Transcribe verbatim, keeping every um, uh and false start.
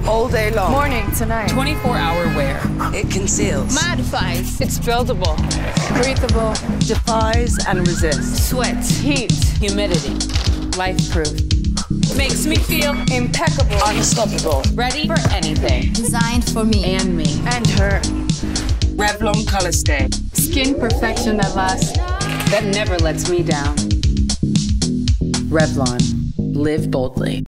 all day long. Morning to night. twenty-four hour wear. It conceals, Modifies. It's buildable. Breathable. defies and resists. Sweat. Heat. Humidity. Life-proof. Makes me feel Impeccable. Unstoppable. ready for anything. Designed for me. And me. And her. Revlon Color Stay. Skin perfection that lasts. That never lets me down. Revlon. Live boldly.